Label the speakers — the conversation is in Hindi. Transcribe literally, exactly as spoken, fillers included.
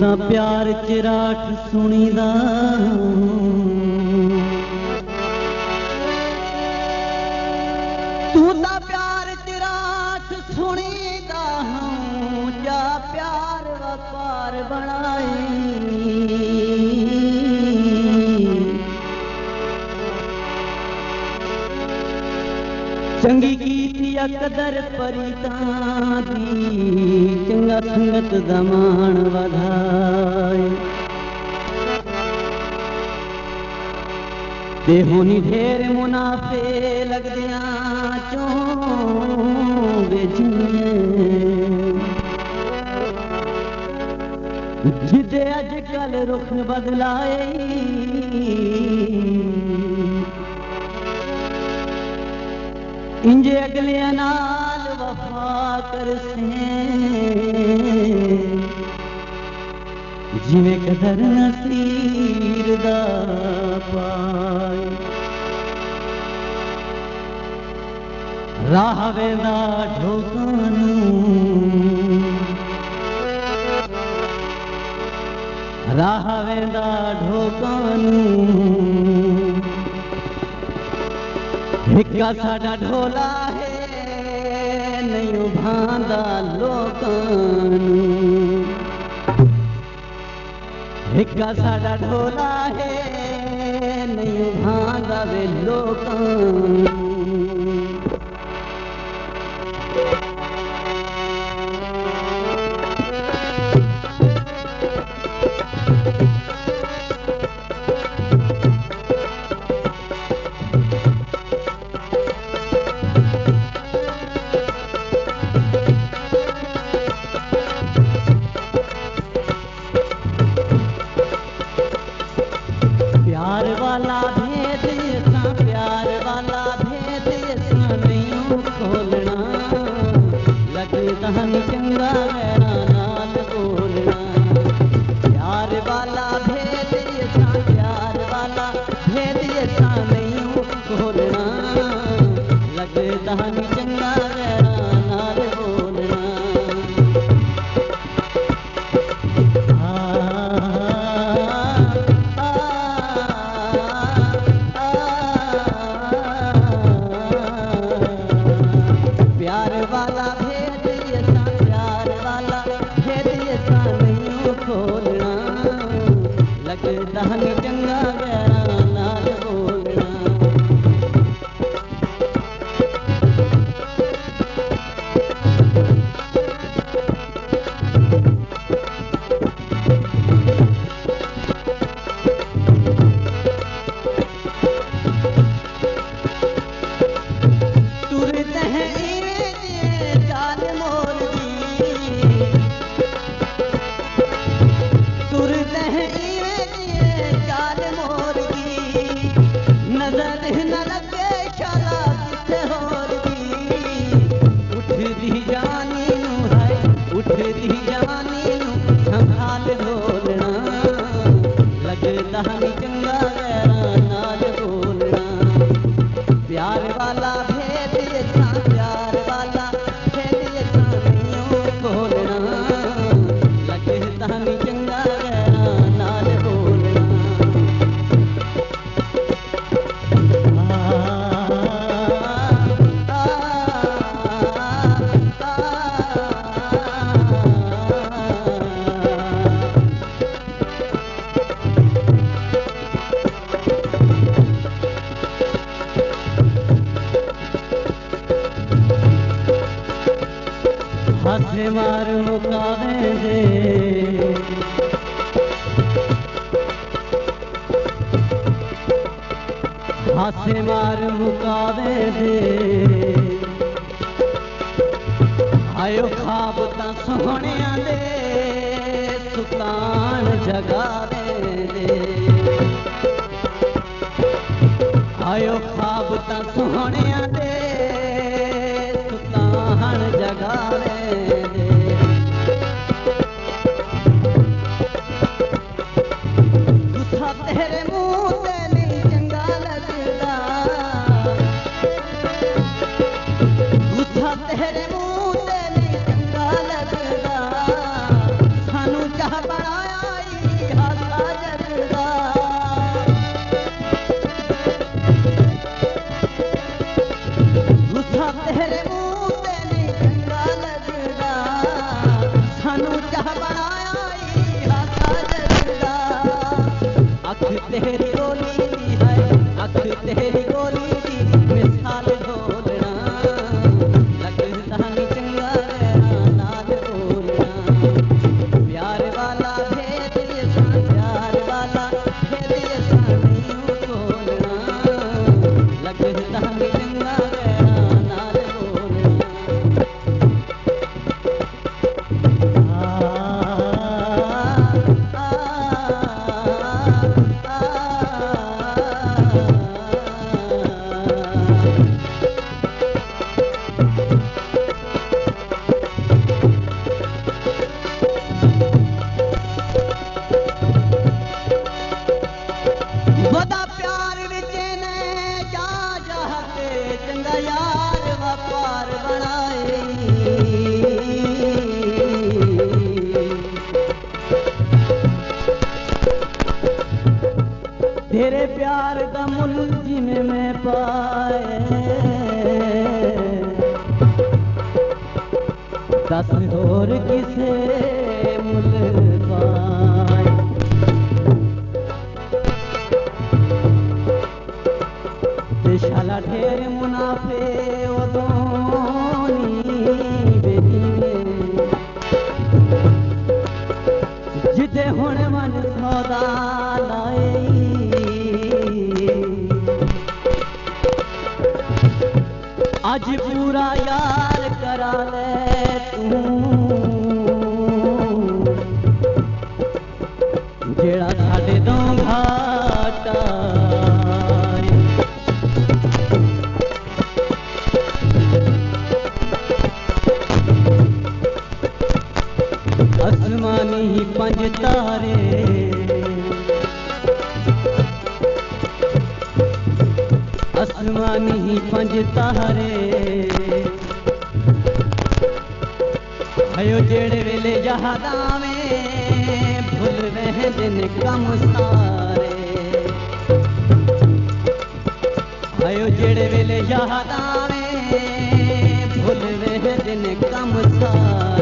Speaker 1: ਤਾਂ ਪਿਆਰ ਚ ਰਾਠ ਸੁਣੀਦਾ ਤੂੰ ਤਾਂ ਪਿਆਰ ਚ ਰਾਠ ਸੁਣੀਦਾ ਜਾ ਪਿਆਰ ਵਪਾਰ ਬਣਾਈ ਚੰਗੀ ਕੀਤੀ ਕਦਰ ਪਰੀਤਾਂ ਦੀ ਚੰਗਾ ਸੰਗਤ ਦਾ ਮਾਣ ਵਧਾਏ ਤੇ ਹੋਣੀ ਢੇਰ ਮੁਨਾਫੇ ਲੱਗਦਿਆਂ ਚੋਂ ਵੇਚੀਏ ਜਿੱਦੇ ਅੱਜ ਕੱਲ ਰੁਖ ਬਦਲਾਏ इंज अगले नाल वफा कर से जिवें कदर नसीर दा पाए राह वेंदा ढोकां नूं राह वेंदा ढोकां नूं हिक्का साडा ढोला है नहीं उभांदा लोकां नूं हिक्का साडा ढोला है नहीं उभांदा वे लोकां नूं प्यार वाला भेद ऐसा प्यार वाला भेद ऐसा नहीं खोलना लगता नहीं चंगा मेरा नाल बोलना प्यार वाला भेद ऐसा प्यार वाला भेद ऐसा नहीं खोलना लगता नहीं चंगा मेरा नाल बोलना प्यार वाला भेद ऐसा प्यार वाला भेद ऐसा नहीं खोलना लगता नहीं चंगा गहरा नाल बोलना तुरते हैं नजर न लगे शाला किसे होर दी उठदी जानी नू है उठदी जानी नू संभाल बोलना लगता नहीं चंगा गहरा नाल बोलना प्यार वाला भेद ऐसा प्यार वाला भेद ऐसा नहीं बोलना लगता नहीं चंगा गहरा नाल बोलना हाथे मार मुकावे दे हाथे मार मुकावे दे आयो ख्वाब तां सोहणिया दे सुल्तान जगावे दे आयो ख्वाब तां सोहणिया दे सुल्तान जगावे तेरे मुंह ते नहीं चंगा लगदा गुस्सा तेरे मुंह ते नहीं चंगा लगदा सानू चाह बनाया तेरी गोली दी है, अख तेरी गोली दी मिसाल ढोलना, लगदा नी चंगा रहना नाल बोलना। प्यार वाला भेद असां, प्यार वाला भेद असां नहीं खोलना, लगदा नी चंगा रहना नाल बोलना। बदा प्यार विच ने जा जा के चंगा यार व्यापार बनाए, तेरे प्यार का मुल जिमें मैं पाए, दस होर किसे मुल पाए। शाला ढेर मुनाफे ओदोनी बेदीने, जिते हुण मन सौदा लाए, अज पूरा यार करा ले तू, जेड़ा साडे तो घाटा। आसमानी ही पंज तारे, आसमानी ही पंज तारे, हयो जेड़े वेले जहादा में भुल वहदे ने कम सारे, हयो जेड़े वेले जहादा में भुल वहदे ने कम सारे।